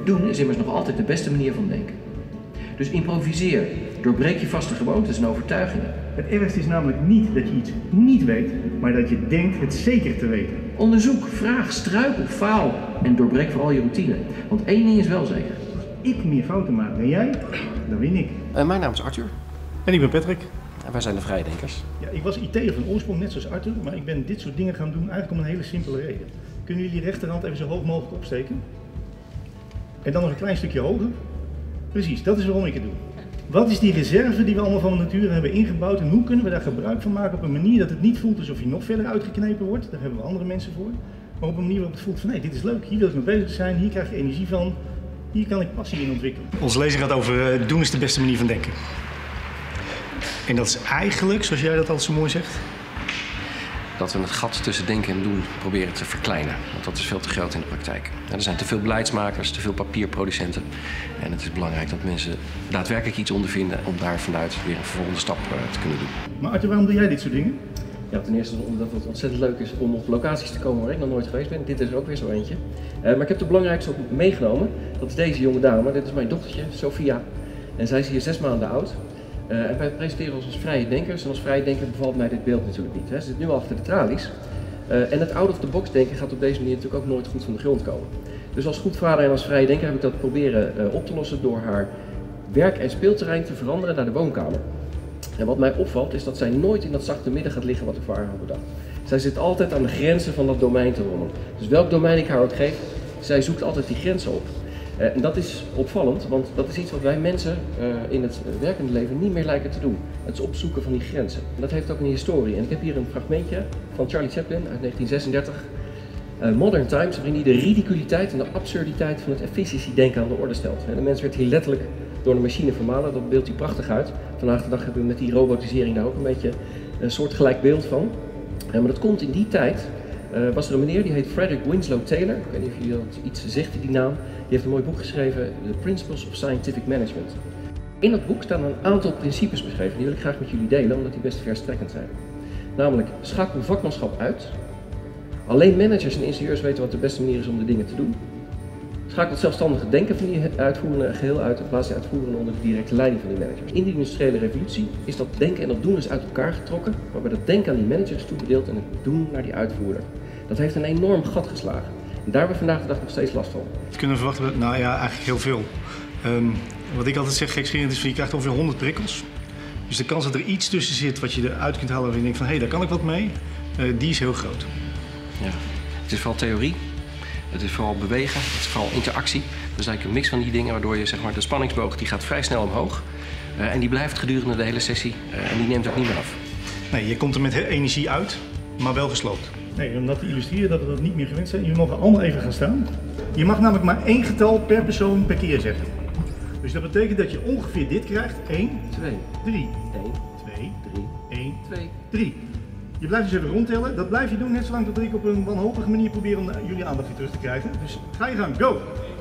Doen is immers nog altijd de beste manier van denken. Dus improviseer, doorbreek je vaste gewoontes en overtuigingen. Het ergste is namelijk niet dat je iets niet weet, maar dat je denkt het zeker te weten. Onderzoek, vraag, struikel, faal en doorbreek vooral je routine. Want één ding is wel zeker. Als ik meer fouten maak dan jij, dan win ik. Mijn naam is Arthur. En ik ben Patrick. En wij zijn de Vrijdenkers. Ja, ik was IT'er van oorsprong, net zoals Arthur, maar ik ben dit soort dingen gaan doen eigenlijk om een hele simpele reden. Kunnen jullie rechterhand even zo hoog mogelijk opsteken? En dan nog een klein stukje hoger? Precies, dat is waarom ik het doe. Wat is die reserve die we allemaal van de natuur hebben ingebouwd en hoe kunnen we daar gebruik van maken op een manier dat het niet voelt alsof je nog verder uitgeknepen wordt, daar hebben we andere mensen voor, maar op een manier waarop het voelt van nee, dit is leuk, hier wil ik mee bezig zijn, hier krijg je energie van, hier kan ik passie in ontwikkelen. Onze lezing gaat over doen is de beste manier van denken. En dat is eigenlijk, zoals jij dat altijd zo mooi zegt, dat we het gat tussen denken en doen proberen te verkleinen. Want dat is veel te groot in de praktijk. Er zijn te veel beleidsmakers, te veel papierproducenten. En het is belangrijk dat mensen daadwerkelijk iets ondervinden om daar vanuit weer een volgende stap te kunnen doen. Maar Arthur, waarom doe jij dit soort dingen? Ja, ten eerste omdat het ontzettend leuk is om op locaties te komen waar ik nog nooit geweest ben. Dit is er ook weer zo eentje. Maar ik heb de belangrijkste ook meegenomen. Dat is deze jonge dame. Dit is mijn dochtertje, Sophia. En zij is hier 6 maanden oud. En wij presenteren ons als vrije denkers. En als vrije denker bevalt mij dit beeld natuurlijk niet. Hè. Ze zit nu al achter de tralies. En het out-of-the-box denken gaat op deze manier natuurlijk ook nooit goed van de grond komen. Dus als goed vader en als vrije denker heb ik dat proberen op te lossen door haar werk- en speelterrein te veranderen naar de woonkamer. En wat mij opvalt is dat zij nooit in dat zachte midden gaat liggen wat ik voor haar had bedacht. Zij zit altijd aan de grenzen van dat domein te rommelen. Dus welk domein ik haar ook geef, zij zoekt altijd die grenzen op. En dat is opvallend, want dat is iets wat wij mensen in het werkende leven niet meer lijken te doen. Het is opzoeken van die grenzen. En dat heeft ook een historie. En ik heb hier een fragmentje van Charlie Chaplin uit 1936. Modern Times, waarin hij de ridiculiteit en de absurditeit van het efficiëntiedenken aan de orde stelt. De mens werd hier letterlijk door de machine vermalen, dat beeldt hij prachtig uit. Vandaag de dag hebben we met die robotisering daar ook een beetje een soortgelijk beeld van. Maar dat komt in die tijd, was er een meneer die heet Frederick Winslow Taylor. Ik weet niet of jullie dat iets zegt, die naam. Die heeft een mooi boek geschreven, The Principles of Scientific Management. In dat boek staan een aantal principes beschreven, die wil ik graag met jullie delen, omdat die best verstrekkend zijn. Namelijk, schakel vakmanschap uit. Alleen managers en ingenieurs weten wat de beste manier is om de dingen te doen. Schakel het zelfstandige denken van die uitvoerende geheel uit en plaats die uitvoerende onder de directe leiding van die managers. In de industriële revolutie is dat denken en dat doen is uit elkaar getrokken, waarbij dat denken aan die managers toebedeeld en het doen naar die uitvoerder. Dat heeft een enorm gat geslagen. En daar hebben we vandaag de dag nog steeds last van. wat kunnen we verwachten? Nou ja, eigenlijk heel veel. Wat ik altijd zeg, gekscherend is, je krijgt ongeveer 100 prikkels. Dus de kans dat er iets tussen zit wat je eruit kunt halen waarvan je denkt van hé, daar kan ik wat mee, die is heel groot. Ja. Het is vooral theorie, het is vooral bewegen, het is vooral interactie. Dat is eigenlijk een mix van die dingen waardoor je zeg maar, de spanningsboog die gaat vrij snel omhoog. En die blijft gedurende de hele sessie en die neemt ook niet meer af. Nee, je komt er met energie uit, maar wel gesloopt. Nee, om dat te illustreren dat we dat niet meer gewend zijn. Jullie mogen allemaal even gaan staan. Je mag namelijk maar 1 getal per persoon per keer zeggen. Dus dat betekent dat je ongeveer dit krijgt. 1, 2, 3, 1, 2, 3, 1, 2. 3. Je blijft dus even rondtellen. Dat blijf je doen net zolang tot ik op een wanhopige manier probeer om jullie aandacht weer terug te krijgen. Dus ga je gang, go!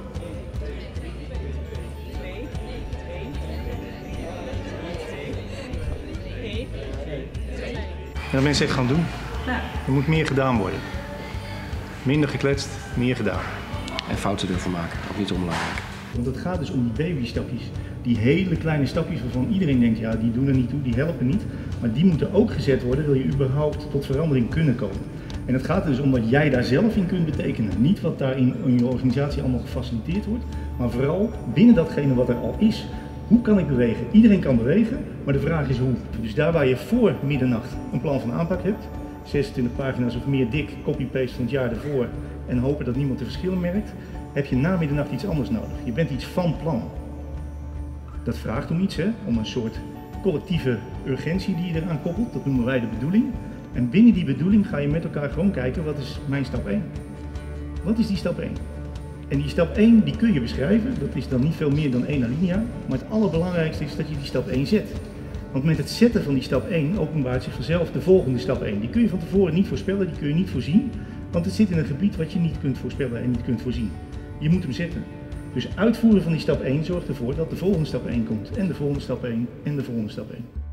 Ja, mensen even gaan doen. Er moet meer gedaan worden. Minder gekletst, meer gedaan. En fouten durven maken, ook niet onbelangrijk. Want het gaat dus om die babystapjes. Die hele kleine stapjes waarvan iedereen denkt, ja die doen er niet toe, die helpen niet. Maar die moeten ook gezet worden, wil je überhaupt tot verandering kunnen komen. En het gaat er dus om wat jij daar zelf in kunt betekenen. Niet wat daar in je organisatie allemaal gefaciliteerd wordt, maar vooral binnen datgene wat er al is. Hoe kan ik bewegen? Iedereen kan bewegen, maar de vraag is hoe. Dus daar waar je voor middernacht een plan van aanpak hebt, 26 pagina's of meer dik, copy-paste van het jaar ervoor en hopen dat niemand de verschillen merkt, heb je na middernacht iets anders nodig. Je bent iets van plan. Dat vraagt om iets, hè? Om een soort collectieve urgentie die je eraan koppelt, dat noemen wij de bedoeling. En binnen die bedoeling ga je met elkaar gewoon kijken, wat is mijn stap 1? Wat is die stap 1? En die stap 1 die kun je beschrijven, dat is dan niet veel meer dan 1 alinea, maar het allerbelangrijkste is dat je die stap 1 zet. Want met het zetten van die stap 1 openbaart zich vanzelf de volgende stap 1. Die kun je van tevoren niet voorspellen, die kun je niet voorzien, want het zit in een gebied wat je niet kunt voorspellen en niet kunt voorzien. Je moet hem zetten. Dus uitvoeren van die stap 1 zorgt ervoor dat de volgende stap 1 komt en de volgende stap 1 en de volgende stap 1.